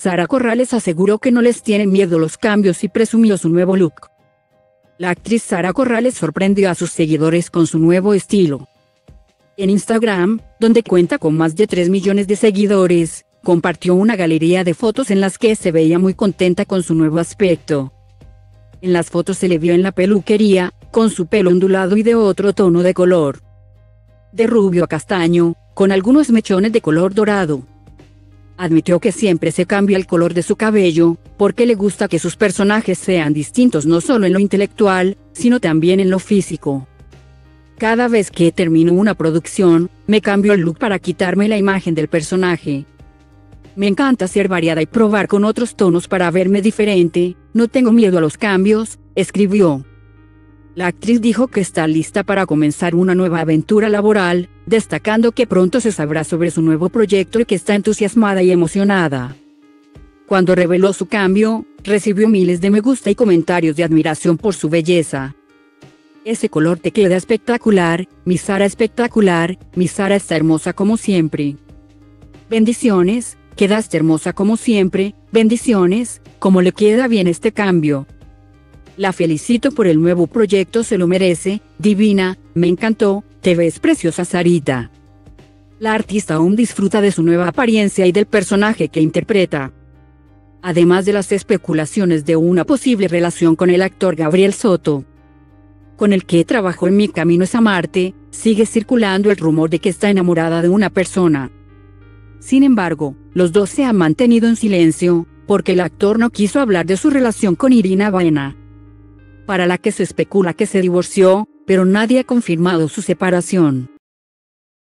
Sara Corrales aseguró que no les tienen miedo los cambios y presumió su nuevo look. La actriz Sara Corrales sorprendió a sus seguidores con su nuevo estilo. En Instagram, donde cuenta con más de 3 millones de seguidores, compartió una galería de fotos en las que se veía muy contenta con su nuevo aspecto. En las fotos se le vio en la peluquería, con su pelo ondulado y de otro tono de color, de rubio a castaño, con algunos mechones de color dorado. Admitió que siempre se cambia el color de su cabello, porque le gusta que sus personajes sean distintos no solo en lo intelectual, sino también en lo físico. Cada vez que termino una producción, me cambio el look para quitarme la imagen del personaje. Me encanta ser variada y probar con otros tonos para verme diferente, no tengo miedo a los cambios, escribió. La actriz dijo que está lista para comenzar una nueva aventura laboral, destacando que pronto se sabrá sobre su nuevo proyecto y que está entusiasmada y emocionada. Cuando reveló su cambio, recibió miles de me gusta y comentarios de admiración por su belleza. Ese color te queda espectacular, mi Sara espectacular, mi Sara está hermosa como siempre. Bendiciones, quedaste hermosa como siempre, bendiciones, cómo le queda bien este cambio. La felicito por el nuevo proyecto, se lo merece, divina, me encantó, te ves preciosa Sarita. La artista aún disfruta de su nueva apariencia y del personaje que interpreta. Además de las especulaciones de una posible relación con el actor Gabriel Soto, con el que trabajó en Mi Camino es Amarte, sigue circulando el rumor de que está enamorada de una persona. Sin embargo, los dos se han mantenido en silencio, porque el actor no quiso hablar de su relación con Irina Baena, para la que se especula que se divorció, pero nadie ha confirmado su separación.